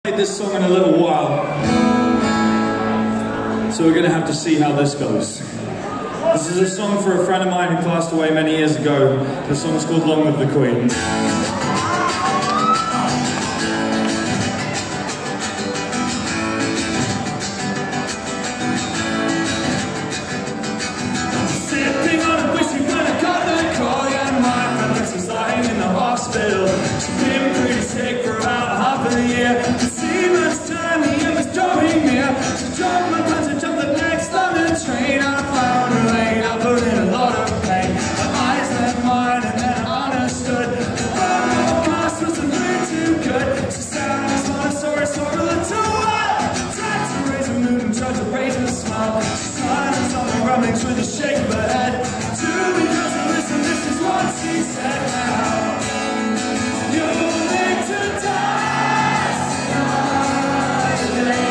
This song in a little while, so we're going to have to see how this goes. This is a song for a friend of mine who passed away many years ago. The song's called Long Live the Queen. Sipping on a whiskey when I got the call, and my friend was lying in the hospital. She'd been pretty sick for about half a year. Dropped my pants and jumped the next London train. I found her laying up in a lot of pain. My eyes left mine and then I understood the podcast wasn't really too good. She said I just want to soar a little while. Tried to raise her mood and tried to raise her smile. She silenced all my rumblings with a shake of her head. To me, cousin, listen, this is what she said now. You'll need to die today.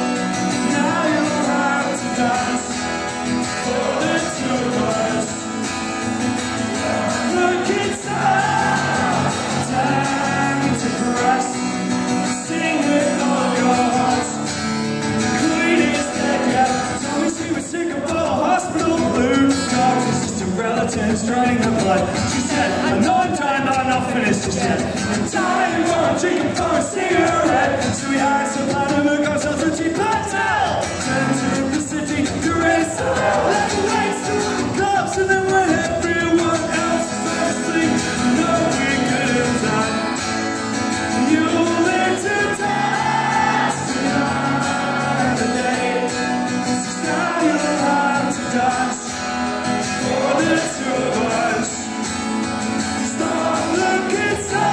Draining her blood. She said, I know I'm dying, but I'm not finished just yet. I'm dying for a drink and for a cigarette. So we hired some plan to book ourselves a cheap hotel. Turned to the city to race left the waits to the clubs, and then when everyone else was asleep, no, we could have done. You'll live to die another day. So now you'll have to dance for the two of us. Stop looking so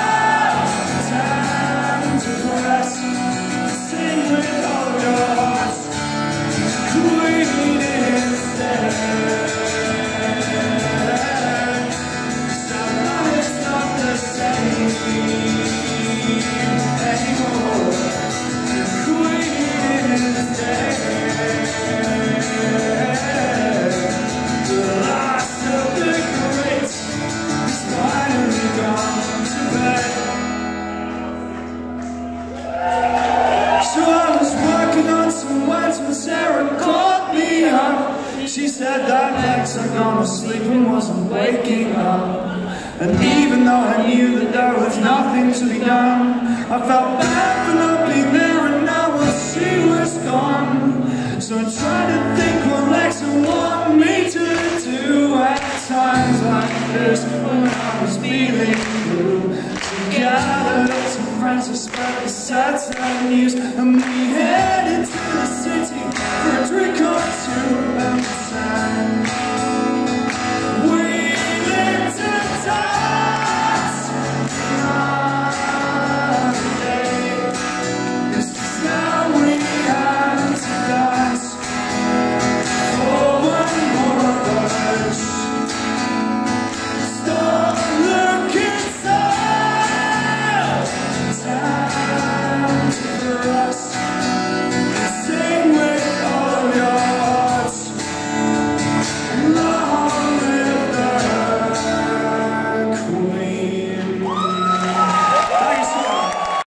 time to press. Sing with all your hearts. Queen is dead. So now it's not the same anymore. Queen is dead. Sarah called me up. She said that next I gone to sleep and wasn't waking up. And even though I knew that there was nothing to be done, I felt bad for not being there, and now she was gone. So I tried to think what Lex would want me to do at times like this, when I was feeling blue. So gathered some friends to spread the sad news, and we headed to the city for a drink or two.